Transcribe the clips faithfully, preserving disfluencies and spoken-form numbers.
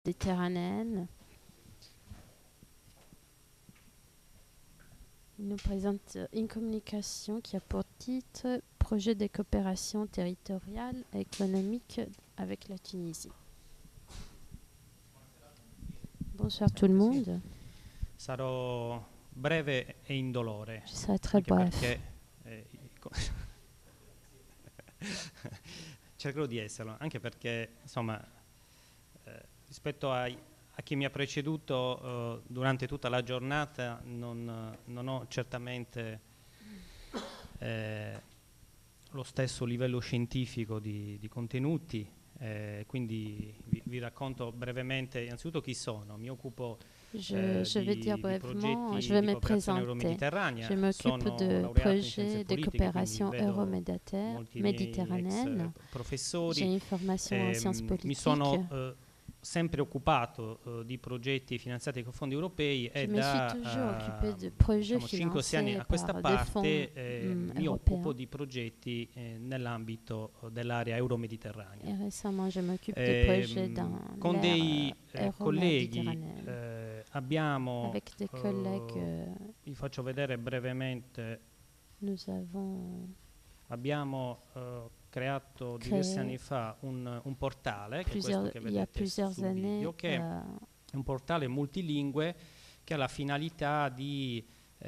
méditerranéenne. Il nous présente une communication qui a pour titre « Projet de coopération territoriale et économique avec la Tunisie ». Bonsoir tout le monde. Sarò breve e indolore. Je serai très anche bref. Perché, eh, co- cercherò di esserlo, anche perché insomma eh, rispetto ai, a chi mi ha preceduto eh, durante tutta la giornata non, non ho certamente eh, lo stesso livello scientifico di, di contenuti, eh, quindi vi, vi racconto brevemente innanzitutto chi sono. Mi occupo Je, eh, je vais di, dire di brièvement, progetti je vais di me cooperazione présenter. euromediterranea, Je m'occupe sono de laureato in scienze projets de politiche, quindi coopération vedo euro-méditerranéenne. molti miei ex méditerranéenne. J'ai professori. une formation en sciences Ehm, mi politiques. sono eh, sempre occupato eh, di progetti finanziati con fondi europei Je e me suis da toujours occupée de eh, projets diciamo cinque sei anni financés a questa par des fonds parte eh, mm, mi européens. occupo di progetti eh, nell'ambito eh, dell'area euromediterranea. Et récemment, je m'occupe de Ehm, projets dans con dei l'ère eh, colleghi euro-méditerranéenne. eh, abbiamo, Avec des eh, collègues, euh, vi faccio vedere brevemente, nous avons abbiamo eh, creato Créé diversi anni fa un, un portale, che è questo plusieurs, che il y a vedete plusieurs sul années video, che euh, è un portale multilingue che ha la finalità di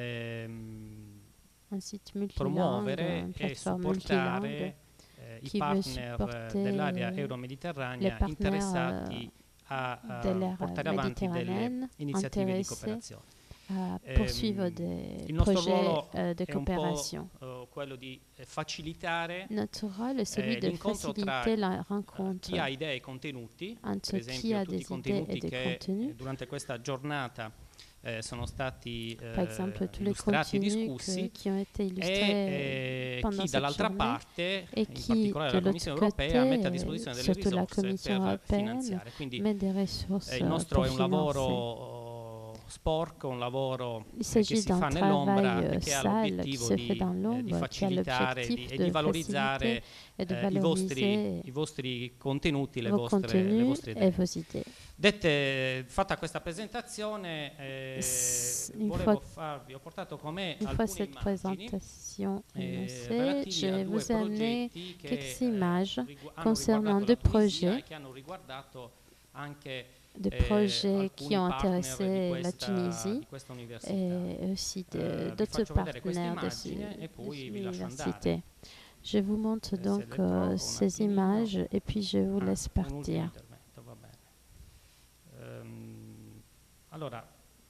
ehm, un site multilingue, promuovere une e plateforme multilingue supportare eh, i qui veut partner supporter dell'area les euromediterranea partenaires interessati a, a de l'ère portare avanti delle méditerranéenne iniziative di intéressés cooperazione. à Ehm, poursuivre des il nostro projets ruolo euh, de è un coopération. po' eh, quello di eh, facilitare Notre rôle est celui eh, de l'incontro tra faciliter la eh, rencontre chi ha idee e contenuti, per entre qui esempio a tutti i des idées et contenuti des che contenus. eh, durante questa giornata eh, sono stati eh, Par exemple, tous les illustrati e contenus discussi, que- qui ont été e illustrés eh, pendant chi cette dall'altra journée parte, et in qui, particolare de la l'autre Commissione côté, europea, mette a euh, disposizione delle surtout la risorse Commission per européenne, finanziare. Quindi met des ressources eh, il euh, nostro pour è un financer. lavoro sporco, un lavoro Il eh, che s'agit si d'un fa travail nell'ombra euh, e che ha sale qui l'obiettivo se fait di, dans eh, di l'ombre, qui a facilitare di- l'objectif e di de valorizzare faciliter et de eh, i, vostri, valoriser i vostri contenuti, le vos vostre, le contenus vostre et idee. vos idées. Dette, fatta questa presentazione, eh, S- une volevo fois- farvi, ho portato con me Une fois alcune cette immagini présentation eh, énoncée, relativi a je due vous ai amené progetti che quelques eh, images rigu- hanno concernant riguardato deux la Tunisia projets, e che hanno riguardato anche de eh, projets qui alcuni ont partner intéressé di la questa, Tunisie di questa università. et aussi de- Eh, vi d'autres faccio vedere questa partenaires de, ce- immagine e de poi cette vi lascio andare. université. Je vous montre Eh, se donc le trovo euh, un ces attimino. images et puis je vous Ah, laisse un ultimo partir. intervento, va bene. Ehm, allora,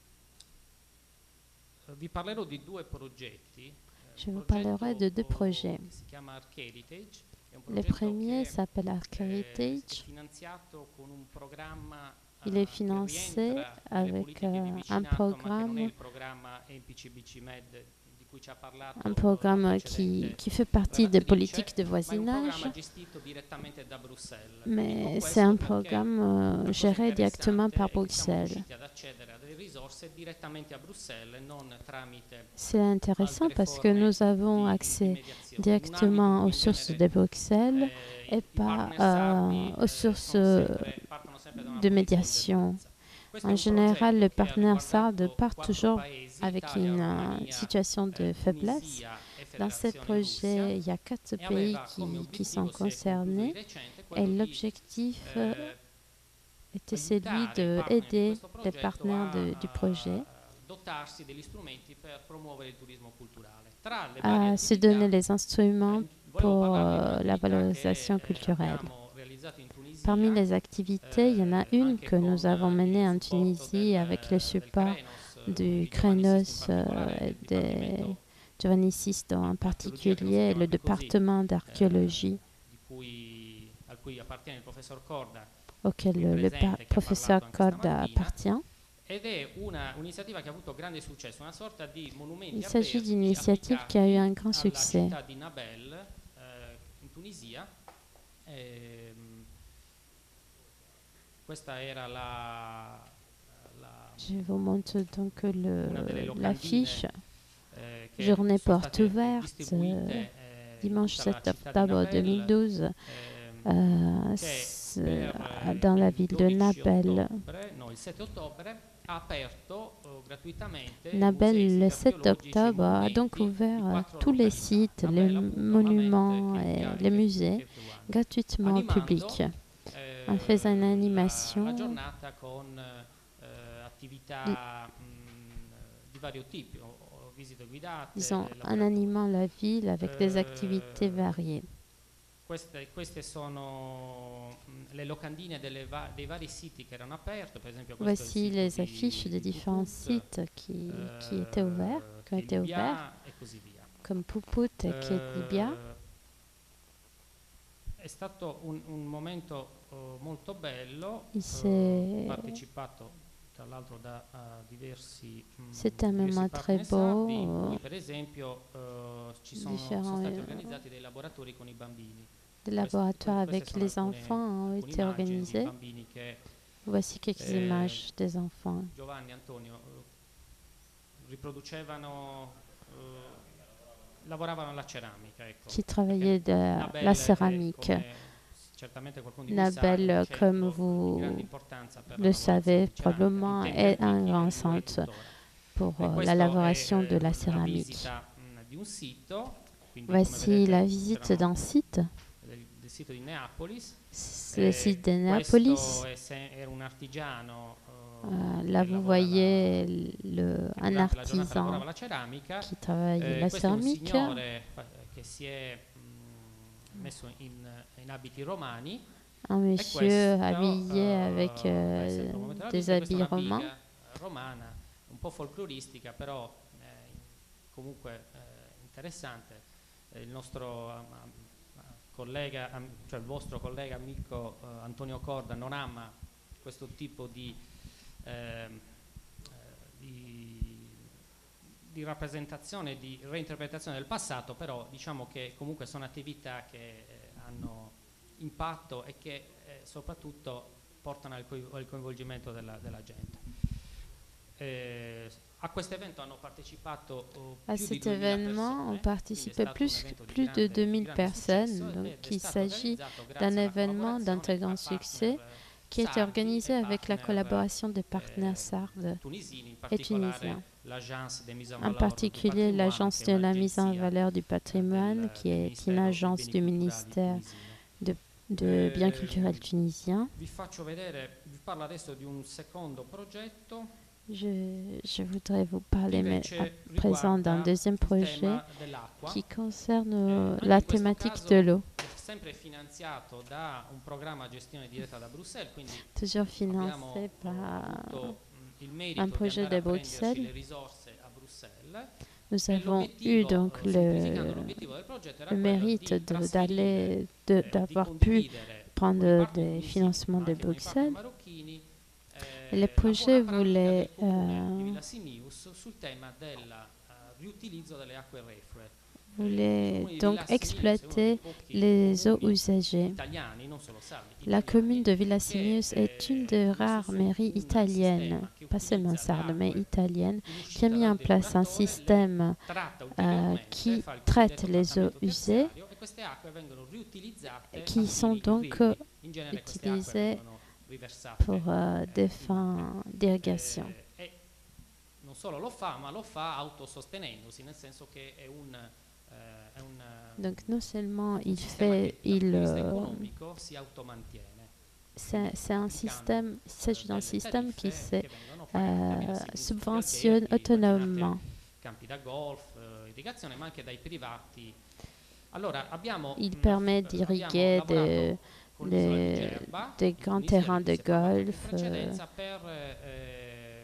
eh, vi parlerò di due progetti. Eh, Je un vous progetto, parlerai de deux oh, projets. che si chiama Arc Heritage. È un Le progetto premier che, s'appelle Arc eh, Heritage. è finanziato con un programma Il eh, est che financé rientra nelle avec politiche di euh, un vicinato, ma che non è programme, il programma M P C B C Med di cui ci ha parlato un eh, programme la qui, precedente qui fait partie des relatrice, politiques de ma è un voisinage, programma gestito direttamente da Bruxelles. Dico mais questo c'est un perché programme euh, la cosa géré directement interessante par è che siamo Bruxelles. riusciti ad accedere a delle risorse direttamente a Bruxelles, non tramite C'est intéressant altre parce que forme nous avons di- di accès mediazione. In un directement ambito aux in sources genere, de Bruxelles eh, et i pas partner sardi, euh, aux eh, sources sono euh, sempre- partono sempre da una de posizione di médiation. debolezza. Questo è En un général, le progetto che ha partenaire sarde riguardato part quattro toujours paesi, avec Italia, une euh, Romania, situation de eh, faiblesse. Tunisia e Dans ces Federazione projets, Russia, il y a quatre e pays aveva come qui, qui obiettivo, sont si è concluso di concernés recente, et quello di l'objectif euh, eh, était celui aiutare i partner di d'aider questo les progetto partenaires de- a, du projet a dotarsi degli strumenti per promuovere il turismo culturale. Tra le varie à se attività, donner les instruments eh, volevo pour parlarvi di euh, la un'attività valorisation che, eh, culturelle. abbiamo realizzato in Tunisia, Parmi les activités, il y en a eh, une anche que con nous avons il menée en supporto Tunisie del- avec le del support Krenos, du di Giovanni Krenos Sisto in euh, particolare, et del de Dipartimento Giovanni Sisto en di archeologia, che non si particulier, chiama le più così, département eh, d'archéologie di cui, a cui appartiene il professor Corda, auquel qui le, le presente, pa- che ha professeur parlato anche Corda stamattina, appartient. ed è una un'iniziativa che ha avuto grande successo, una sorta di monumenti Il a s'agit d'une Verdi initiative qui a eu un grand alla succès. città di Nabel, eh, in Tunisia. Ehm, questa era la, la Je vous montre donc le- una delle locandine, l'affiche. eh, che Journée sono porte state ouverte, distribuite, euh, eh, in dimanche tutta la sept città di octobre Nabel, deux mille douze. ehm, Euh, che per dans la il ville de dodici Nabel. ottobre, no, il sette ottobre ha aperto uh, gratuitamente Nabel, le musei sept octobre, a donc ouvert euh, tous les sites, les m- monuments et les musées gratuitement au public, en faisant une la, la animation, giornata con eh, attività mh, di vario tipo, o- o visite guidate, disons, en laboratori. animant la ville avec des activités Eh, variées. Queste, queste sono mh, le locandine delle va- dei vari siti che erano aperti, per esempio questo Voici è il les sito affiches di, des di différents Puput, sites qui, eh, qui étaient ouverts, qui ont été ouverts, Kilibia e così via. comme Puput et Kilibia. Eh, è stato un, un momento uh, molto bello, Il uh, s'est- partecipato tra l'altro da uh, diversi, mh, C'était un diversi moment partner très beau. sardi, in cui euh, per esempio uh, ci sono, Différents, sono stati euh, organizzati dei laboratori con i bambini. Des Queste- laboratoires que- queste avec sono les alcune, enfants ont alcune été immagini di organisés. bambini che Voici quelques Eh, images des enfants Giovanni, Antonio, eh, riproducevano, eh, lavoravano alla ceramica. Ecco, qui travaillaient de Nabel la è, céramique. come certamente qualcuno di voi Nabel, sa, è un comme centro vous di grande importanza per la le lavorazione savez di ceramica, probablement, in tempi est un antichi grand e lo è centre tuttora. pour E euh, la questo élaboration è, de la eh, la céramique. visita mh, di un sito, quindi come Voici vedete la visite c'erano d'un site, del, del sito di Neapolis. c'est le Eh, site de questo Néapolis. è se- era un artigiano eh, Euh, là, che vous lavorava- voyez le, che un durante la giornata lavorava artisan la ceramica. qui travaillait Eh, la questo è un céramique, signore eh, che si è mh, messo in, in abiti romani. un E monsieur questo, habillé eh, avec beh, euh, sempre un momento della des visita, questa è habits una romains. biga eh, romana, un po' folcloristica, però eh, comunque eh, interessante. Eh, il nostro am- am- collega, am- cioè il vostro collega amico eh, Antonio Corda non ama questo tipo di, ehm, eh, di, di rappresentazione, di reinterpretazione del passato, però diciamo che comunque sono attività che eh, hanno impatto e che eh, soprattutto portano al, coi- al coinvolgimento della, della gente. Eh, a questo evento hanno partecipato oh, À più di cet duemila événement ont persone, participé quindi è stato un plus, evento di plus de grande- di deux mille grande personnes, successo donc ed è il stato s'agit organizzato grazie d'un alla événement d'un collaborazione très grand tra succès partner qui a été sardi organisé e avec la partner, collaboration des eh, partenaires sardes tunisini, in et particolare tunisiens, l'Agence des mises en en valeur du particulier patrimoine, l'Agence che de è la mise en un'agenzia valeur du eh, patrimoine, del, qui del est une Ministero dei agence Beni du Culturali ministère tunisino. de, de biens Eh, culturels tunisien. Vi faccio vedere, vi parlo adesso di un secondo progetto. Je, je voudrais vous parler mais Invece à présent d'un riguarda deuxième il projet tema dell'acqua. qui concerne Eh, euh, anche la in questo thématique caso de l'eau, è sempre finanziato da un programma a gestione diretta da Bruxelles, quindi toujours abbiamo financé eh, par avuto mh, il merito un di projet andare de a prenderci Bruxelles. le risorse a Bruxelles. Nous E avons eu l'obiettivo, donc eh, semplificando, le, l'obiettivo del progetto era le quello mérite di de- trasferire, d'aller, de- eh, di d'avoir pu condividere con i prendre partner des tunisini, financements ma de anche con i partner Bruxelles. marocchini, Et eh, le la projet buona pratica voulait del comune di euh, Villa Simius sul tema del eh, riutilizzo delle acque reflue. voulait donc exploiter les eaux usagées. Italiani, non solo sardi, La italiani, commune de Villasimius che, est une eh, des messo rares su mairies un italiennes, sistema che pas seulement utilizza le sarde, mais acque italienne, in qui a mis en uscita dal place un depuratore, le système tratta euh, ulteriormente, qui fa il traite cosiddetto les eaux trattamento usées, terziario, e queste acque vengono riutilizzate qui a sont fini donc irrigui. In genere queste acque utilisées vengono riversate pour euh, eh, des in fins d'irrigation. eh, e non solo lo fa, ma lo fa autosostenendosi, nel senso che è un, eh, è un, Donc non seulement un il sistema fait, che dal punto il, di vista euh, economico si automantiene. c'est c'est un applicando, système, il s'agit d'un delle système qui tariffe se che vengono pagate a Villa euh, Simius, subventionne alberghi, autonomement. campi da golf, eh, irrigazione, ma anche dai privati. Allora, abbiamo, Il mh, permet eh, d'irriguer abbiamo des, lavorato con l'isola di des, Gerba, des in grands Tunisia, terrains di de cui si è parlato anche in golf. euh, precedenza, per eh,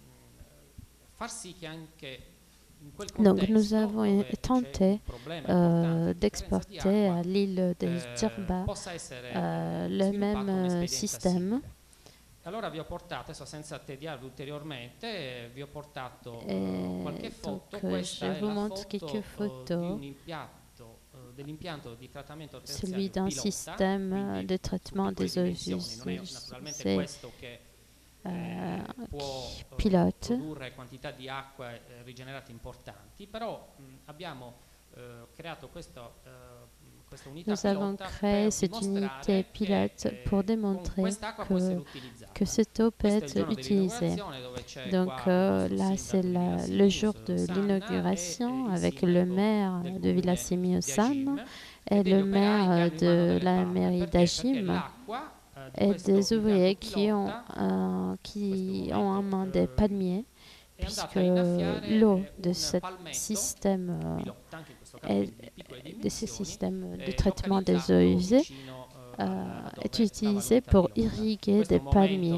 mh, far sì che anche in quel Donc contesto, nous avons dove eh, c'è tenté un problema euh, importante di carenza di d'exporter acqua, à l'île de eh, Djerba possa essere euh, eh, le sviluppato même euh, un'esperienza système. simile. Allora vi ho portato, adesso senza tediarvi ulteriormente, eh, vi ho portato Et eh, qualche donc foto. euh, Questa je è vous la montre foto quelques eh, di photos, un impianto, eh, dell'impianto di trattamento celui terziario d'un pilota, système euh, quindi de su traitement piccole des eaux dimensioni. Non è naturalmente usées questo che euh, eh, può qui eh, pilote. produrre quantità di acqua eh, rigenerate importanti, però mh, abbiamo eh, creato questo, eh, Nous avons créé cette unité pilote pour démontrer que, que cette eau peut être utilisée. Donc euh, là, c'est le jour de l'inauguration avec le maire de Villa Semiosan et le maire de la mairie d'Agim et des ouvriers qui ont, euh, qui ont un main des palmiers, puisque l'eau de ce système euh, est, de ce système de traitement des eaux usées euh, est utilisé pour irriguer des palmiers.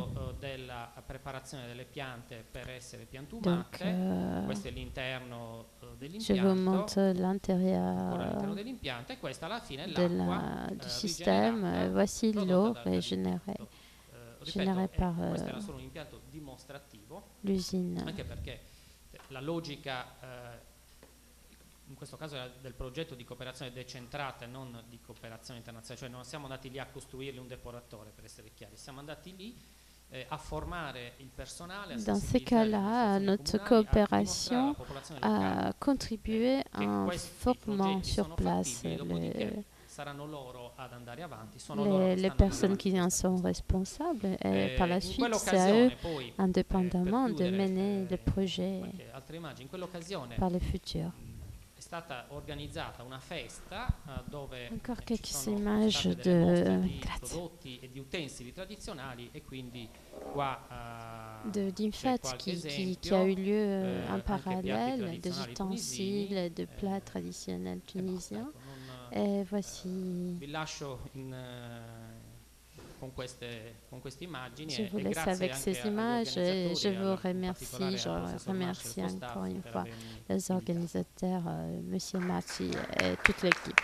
Donc, euh, je vous montre l'intérieur de la, du système. Uh, voici l'eau régénérée, générée par uh, l'usine. La logica eh, in questo caso era del progetto di cooperazione decentrata e non di cooperazione internazionale, cioè non siamo andati lì a costruirgli un depuratore, per essere chiari, siamo andati lì eh, a formare il personale. Dans ces cas-là, notre coopération a contribué en formant sur place le, les, les personnes qui en sont responsables et par la suite c'est à eux indépendamment de mener le projet par le futur. Encore quelques images de de d'une fête qui, qui, qui a eu lieu en parallèle, des ustensiles, de plats traditionnels tunisiens. Et voici. Je vous laisse avec ces images et je vous remercie. Je remercie encore une fois les organisateurs, euh, Monsieur Marchi et toute l'équipe.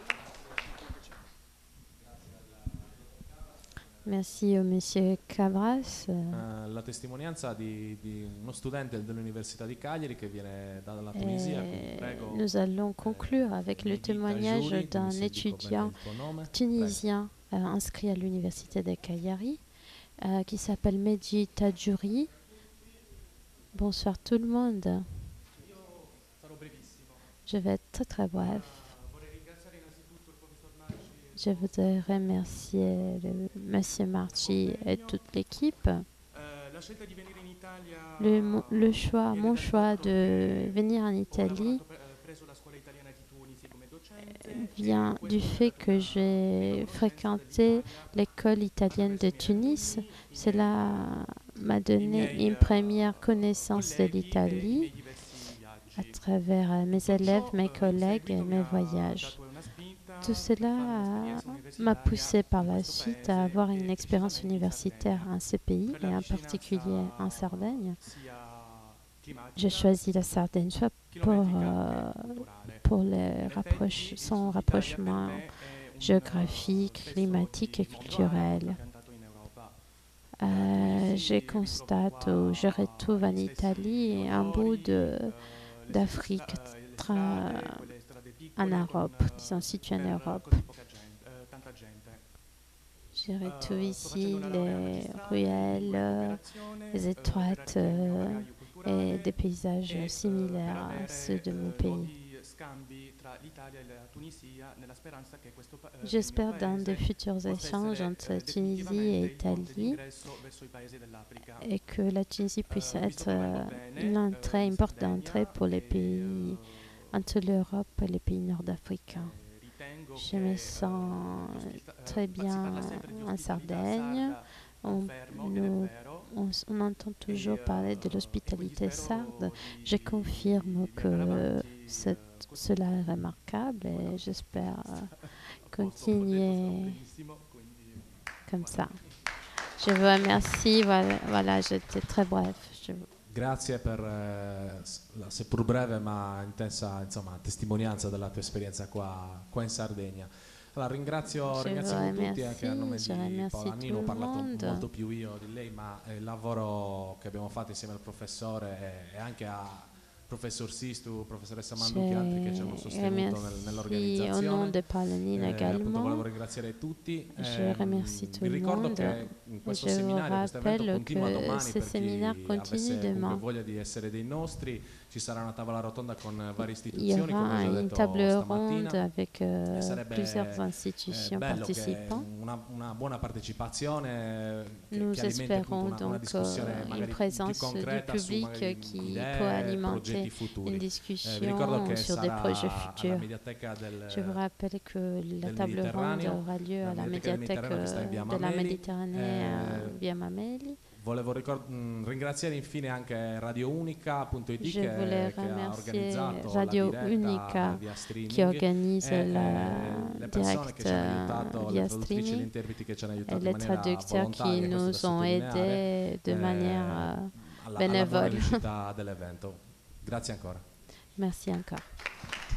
Merci au Monsieur Cabras. Uh, la testimonianza di, di uno studente dell'Università di Cagliari che viene dalla Tunisia. Prego, nous allons conclure avec le témoignage d'un étudiant tunisien euh, inscrit à l'Université de Cagliari euh, qui s'appelle Medji Tadjouri. Bonsoir tout le monde. Je vais être très très bref. Je voudrais remercier le, Monsieur Marchi et toute l'équipe. Le, le choix, mon choix de venir en Italie vient du fait que j'ai fréquenté l'école italienne de Tunis. Cela m'a donné une première connaissance de l'Italie à travers mes élèves, mes collègues et mes voyages. Tout cela m'a poussé par la suite à avoir une expérience universitaire en ce pays et en particulier en Sardaigne. J'ai choisi la Sardaigne soit pour, euh, pour les rapproche, son rapprochement géographique, climatique et culturel. Euh, je constate ou je retrouve en Italie un bout d'Afrique en Europe, disons situé en Europe. Je retrouve ici les ruelles, les étroites euh, et des paysages similaires à ceux de mon pays. J'espère dans de futurs échanges entre Tunisie et Italie et que la Tunisie puisse être une entrée, une porte d'entrée pour les pays entre l'Europe et les pays nord-africains. Je me sens très bien en Sardaigne. On, nous, on, on entend toujours parler de l'hospitalité sarde. Je confirme que cette, cela est remarquable et j'espère continuer comme ça. Je vous remercie. Voilà, voilà j'étais très bref. Je vous... Grazie per eh, la seppur breve ma intensa insomma, testimonianza della tua esperienza qua, qua in Sardegna. Allora, ringrazio, ringrazio tutti anche a nome di Paola Nino, ho parlato molto più io di lei, ma il lavoro che abbiamo fatto insieme al professore e, e anche al professor Sistu, professoressa Manducchi e altri che ci hanno sostenuto nel, nell'organizzazione. Au nom de Palanine eh, également. Volevo ringraziare tutti. Je remercie tout vi le ricordo monde. che in questo Je seminario, questo evento continua domani ce per séminaire chi continue avesse demain. voglia di essere dei nostri. Ci sarà una tavola rotonda con varie Il y istituzioni, come aura ho già une detto table stamattina. ronde avec euh, Sarebbe plusieurs eh, institutions bello participants. che una, una buona partecipazione che, Nous che alimenti appunto espérons una, una donc discussione euh, une magari più présence du concreta su public magari qui idee, peut alimenter progetti futuri. une Eh, vi discussion ricordo che sur des sarà projets alla futurs. Mediateca del, Je vous rappelle que la del table ronde Mediterraneo, aura lieu la à la Mediateca del médiathèque Mediterraneo che sta in via de la Mameli. Méditerranée Eh, euh, via Mameli. Volevo ricord- mh, ringraziare infine anche Radio Unica punto it Je che, voulais che ha remercier organizzato Radio la diretta Unica via streaming qui organise e la eh, le persone che ci hanno direct aiutato, le via traduttrici e gli streaming interpreti che ci hanno et aiutato in les maniera traducteurs qui volontaria, questo nous da ont sottolineare, aidés de eh, manière euh, alla, alla buona bénévole. riuscita dell'evento. Grazie ancora. Merci encore.